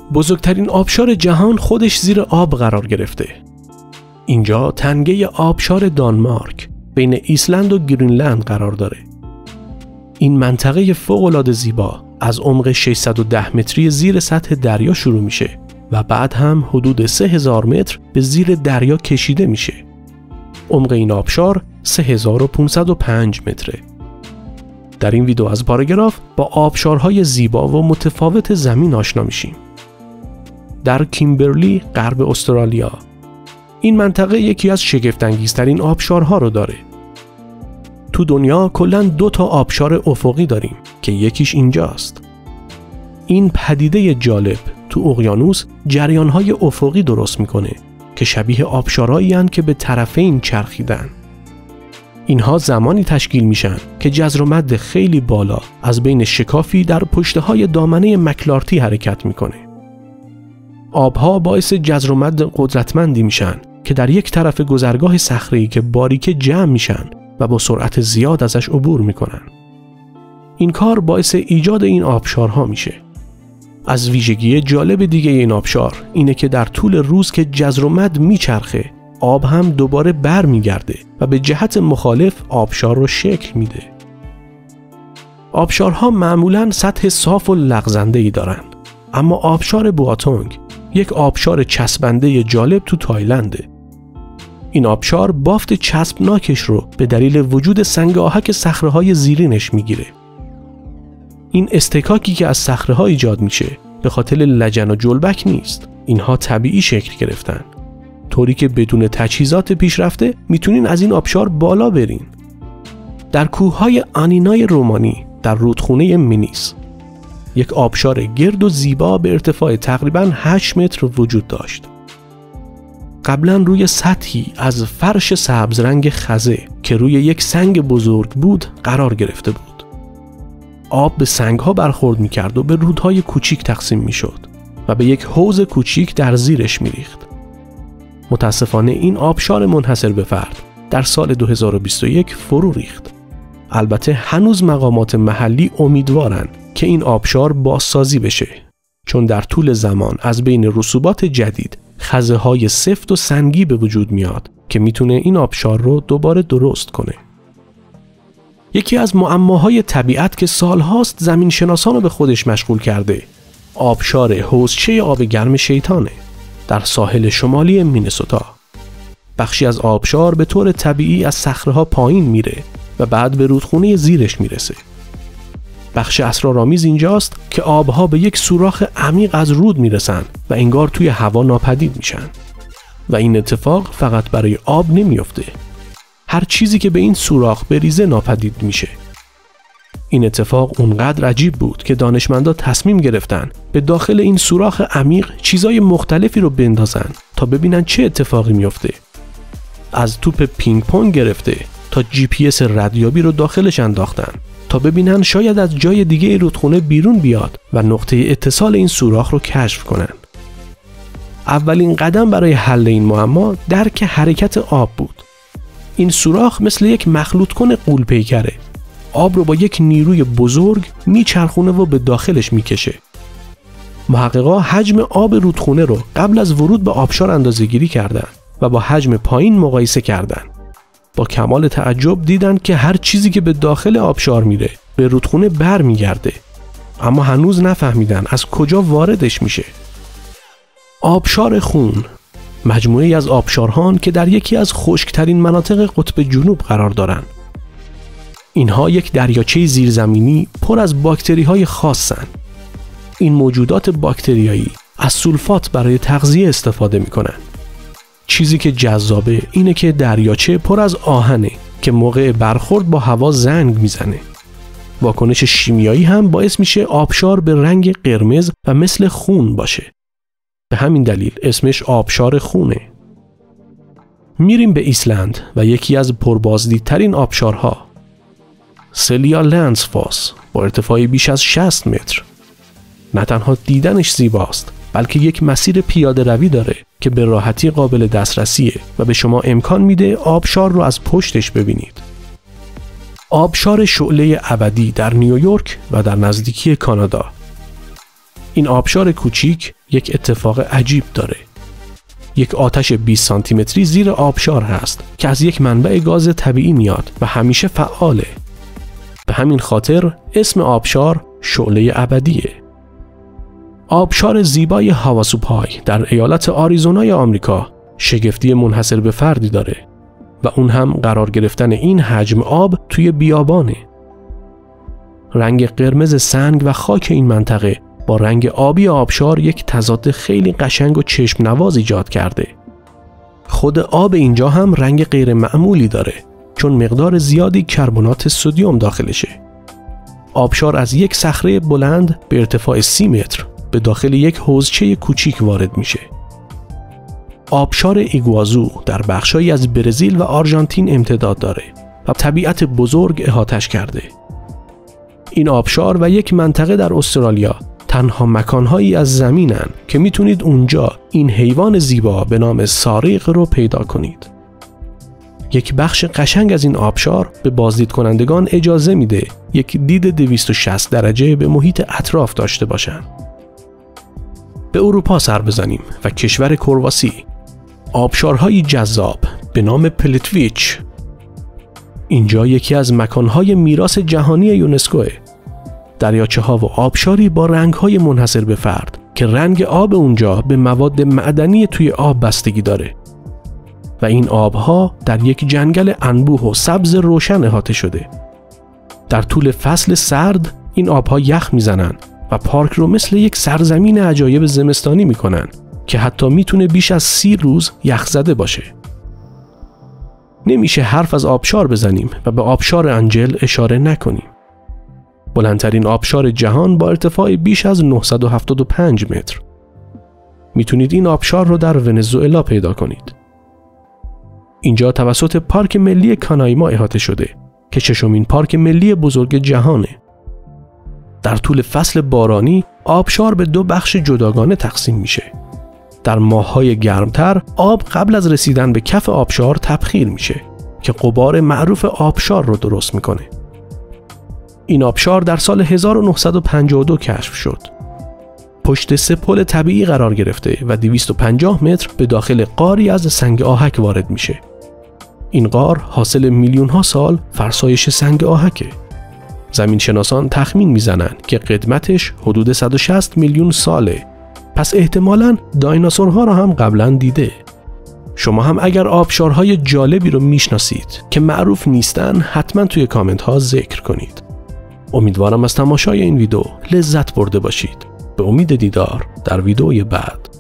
بزرگترین آبشار جهان خودش زیر آب قرار گرفته. اینجا تنگه آبشار دانمارک بین ایسلند و گرینلند قرار داره. این منطقه فوق‌العاده زیبا از عمق 610 متری زیر سطح دریا شروع میشه و بعد هم حدود 3000 متر به زیر دریا کشیده میشه. عمق این آبشار 3505 متره. در این ویدیو از پاراگراف با آبشارهای زیبا و متفاوت زمین آشنا میشیم. در کیمبرلی، غرب استرالیا، این منطقه یکی از شگفت‌انگیزترین آبشارها رو داره. تو دنیا کلاً 2 تا آبشار افقی داریم که یکیش اینجاست. این پدیده جالب تو اقیانوس جریان‌های افقی درست میکنه که شبیه آبشارهایی هستند که به طرفین چرخیدن. اینها زمانی تشکیل میشن که جزر و مد خیلی بالا از بین شکافی در پشتهای دامنه مکلارتی حرکت میکنه. آبها باعث جزر و مد قدرتمندی میشن که در یک طرف گذرگاه صخره‌ای که باریکه جمع میشن و با سرعت زیاد ازش عبور میکنن. این کار باعث ایجاد این آبشارها میشه. از ویژگی جالب دیگه این آبشار اینه که در طول روز که جزر و مد میچرخه، آب هم دوباره بر میگرده و به جهت مخالف آبشار رو شکل میده. آبشارها معمولاً سطح صاف و لغزنده‌ای دارن، اما آبشار بوآتونگ یک آبشار چسبنده جالب تو تایلنده. این آبشار بافت چسبناکش رو به دلیل وجود سنگ آهک صخره‌های زیرینش میگیره. این استکاکی که از صخره‌ها ایجاد میشه به خاطر لجن و جلبک نیست. اینها طبیعی شکل گرفتن. طوری که بدون تجهیزات پیشرفته میتونین از این آبشار بالا برین. در کوههای آنینای رومانی در رودخونه منیس یک آبشار گرد و زیبا به ارتفاع تقریباً 8 متر وجود داشت. قبلا روی سطحی از فرش سبز رنگ خزه که روی یک سنگ بزرگ بود قرار گرفته بود. آب به سنگ‌ها برخورد می‌کرد و به رودهای کوچیک تقسیم می‌شد و به یک حوض کوچیک در زیرش می‌ریخت. متاسفانه این آبشار منحصر به فرد در سال 2021 فرو ریخت. البته هنوز مقامات محلی امیدوارن که این آبشار بازسازی بشه، چون در طول زمان از بین رسوبات جدید خزه‌های سفت و سنگی به وجود میاد که میتونه این آبشار رو دوباره درست کنه. یکی از معماهای طبیعت که سالهاست زمین شناسان رو به خودش مشغول کرده، آبشار حوضچه آب گرم شیطانه در ساحل شمالی مینسوتا. بخشی از آبشار به طور طبیعی از صخره‌ها پایین میره و بعد به رودخونه زیرش میرسه. بخش اسرارآمیز اینجاست که آبها به یک سوراخ عمیق از رود میرسن و انگار توی هوا ناپدید میشن. و این اتفاق فقط برای آب نمیفته. هر چیزی که به این سوراخ بریزه ناپدید میشه. این اتفاق اونقدر عجیب بود که دانشمندا تصمیم گرفتن به داخل این سوراخ عمیق چیزای مختلفی رو بندازن تا ببینن چه اتفاقی میفته. از توپ پینگ پونگ گرفته تا GPS ردیابی رو داخلش انداختن تا ببینن شاید از جای دیگه رودخونه بیرون بیاد و نقطه اتصال این سوراخ رو کشف کنن. اولین قدم برای حل این معما درک حرکت آب بود. این سوراخ مثل یک مخلوط کن غول‌پیکره. آب رو با یک نیروی بزرگ میچرخونه و به داخلش میکشه. محققا حجم آب رودخونه رو قبل از ورود به آبشار اندازه‌گیری کردن و با حجم پایین مقایسه کردن. با کمال تعجب دیدن که هر چیزی که به داخل آبشار میره به رودخونه بر میگرده، اما هنوز نفهمیدن از کجا واردش میشه. آبشار خون مجموعه‌ای از آبشارهان که در یکی از خشکترین مناطق قطب جنوب قرار دارن. اینها یک دریاچه زیرزمینی پر از باکتری‌های خاصن. این موجودات باکتریایی از سولفات برای تغذیه استفاده میکنن. چیزی که جذابه اینه که دریاچه پر از آهنه که موقع برخورد با هوا زنگ میزنه. واکنش شیمیایی هم باعث میشه آبشار به رنگ قرمز و مثل خون باشه. به همین دلیل اسمش آبشار خونه. میریم به ایسلند و یکی از پربازدیدترین آبشارها، سلیا لندسفاس، با ارتفاعی بیش از 60 متر. نه تنها دیدنش زیباست، بلکه یک مسیر پیاده روی داره که به راحتی قابل دسترسیه و به شما امکان میده آبشار رو از پشتش ببینید. آبشار شعله ابدی در نیویورک و در نزدیکی کانادا. این آبشار کوچیک یک اتفاق عجیب داره. یک آتش 20 سانتی متری زیر آبشار هست که از یک منبع گاز طبیعی میاد و همیشه فعاله. به همین خاطر اسم آبشار شعله ابدیه. آبشار زیبای هاواسو پای در ایالت آریزونای آمریکا شگفتی منحصر به فردی داره و اون هم قرار گرفتن این حجم آب توی بیابانه. رنگ قرمز سنگ و خاک این منطقه با رنگ آبی آبشار یک تضاد خیلی قشنگ و چشم نواز ایجاد کرده. خود آب اینجا هم رنگ غیر معمولی داره چون مقدار زیادی کربنات سدیم داخلشه. آبشار از یک صخره بلند به ارتفاع 30 متر به داخل یک حوضچه کوچیک وارد میشه. آبشار ایگوازو در بخشایی از برزیل و آرژانتین امتداد داره و طبیعت بزرگ احاطش کرده. این آبشار و یک منطقه در استرالیا تنها مکانهایی از زمینن که میتونید اونجا این حیوان زیبا به نام ساریق رو پیدا کنید. یک بخش قشنگ از این آبشار به بازدید کنندگان اجازه میده یک دید 260 درجه به محیط اطراف داشته باشن. به اروپا سر بزنیم و کشور کرواسی. آبشارهای جذاب به نام پلتویچ. اینجا یکی از مکانهای میراث جهانی یونسکوه. دریاچه ها و آبشاری با رنگ های منحصر به فرد که رنگ آب اونجا به مواد معدنی توی آب بستگی داره و این آبها در یک جنگل انبوه و سبز روشن احاطه شده. در طول فصل سرد این آبها یخ میزنن و پارک رو مثل یک سرزمین عجایب زمستانی میکنن که حتی میتونه بیش از 30 روز یخ زده باشه. نمیشه حرف از آبشار بزنیم و به آبشار انجل اشاره نکنیم. بلندترین آبشار جهان با ارتفاع بیش از 975 متر. میتونید این آبشار رو در ونزوئلا پیدا کنید. اینجا توسط پارک ملی کانایما احاطه شده که 6مین پارک ملی بزرگ جهانه. در طول فصل بارانی آبشار به 2 بخش جداگانه تقسیم میشه. در ماه‌های گرمتر آب قبل از رسیدن به کف آبشار تبخیر میشه که غبار معروف آبشار رو درست میکنه. این آبشار در سال 1952 کشف شد. پشت 3 پل طبیعی قرار گرفته و 250 متر به داخل غاری از سنگ آهک وارد میشه. این غار حاصل میلیون ها سال فرسایش سنگ آهکه. زمین شناسان تخمین میزنن که قدمتش حدود 160 میلیون ساله. پس احتمالاً دایناسورها را هم قبلا دیده. شما هم اگر آبشارهای جالبی رو میشناسید که معروف نیستن حتما توی کامنت ها ذکر کنید. امیدوارم از تماشای این ویدیو لذت برده باشید. به امید دیدار در ویدیوی بعد.